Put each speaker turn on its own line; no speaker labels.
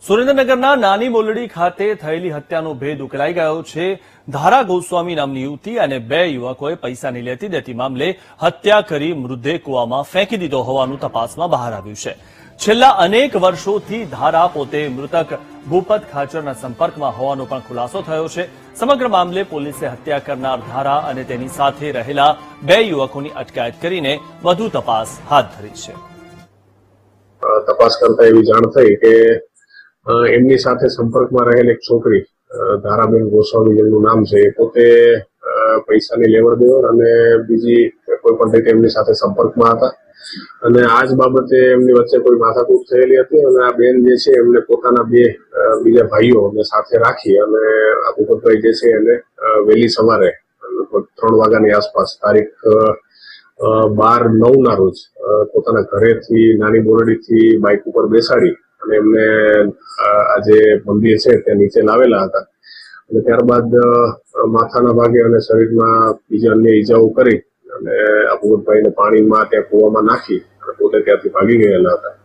સુરેન્દ્રનગરના નાની મોલડી ખાતે થયેલી હત્યાનો ભેદ ઉકેલાઈ ગયો છે। ધારા ગોસ્વામી નામની યુવતી અને બે યુવકોએ પૈસાની લેતી દેતી મામલે હત્યા કરી મૃતદેહ કૂવામાં ફેંકી દીધો હોવાનું તપાસમાં બહાર આવ્યું છે। છેલ્લા અનેક વર્ષોથી ધારા પોતે મૃતક ભૂપત ખાચરના સંપર્કમાં હોવાનો પણ ખુલાસો થયો છે। સમગ્ર મામલે પોલીસે હત્યા કરનાર ધારા અને તેની સાથે રહેલા બે યુવકોની અટકાયત કરીને વધુ તપાસ હાથ ધરી છે।
તપાસ કરતા એવી જાણ થઈ કે એમની સાથે સંપર્કમાં રહેલ એક છોકરી ધારાબેન ગોસ્વામી જેમનું નામ છે, પોતે પૈસાની લેવડ દેવડ અને બીજી કોઈ પણ રીતે એમની સાથે સંપર્કમાં હતા અને આ જ બાબતે એમની વચ્ચે કોઈ માથાકૂટ થયેલી હતી અને આ બેન જે છે એમને પોતાના બે બીજા ભાઈઓને સાથે રાખી અને આ ભૂપતભાઈ જે છે એને વહેલી સવારે 3 વાગ્યાની આસપાસ તારીખ 12/9 ના રોજ પોતાના ઘરેથી નાની બોરડીથી બાઇક ઉપર બેસાડી અને એમને આ જે મંદિર છે ત્યાં નીચે લાવેલા હતા અને ત્યારબાદ માથાના ભાગે અને શરીરમાં બીજા અન્ય ઈજાઓ કરી અને આ ભૂપતભાઈને પાણીમાં ત્યાં કૂવામાં નાખી અને પોતે ત્યાંથી ભાગી ગયેલા હતા।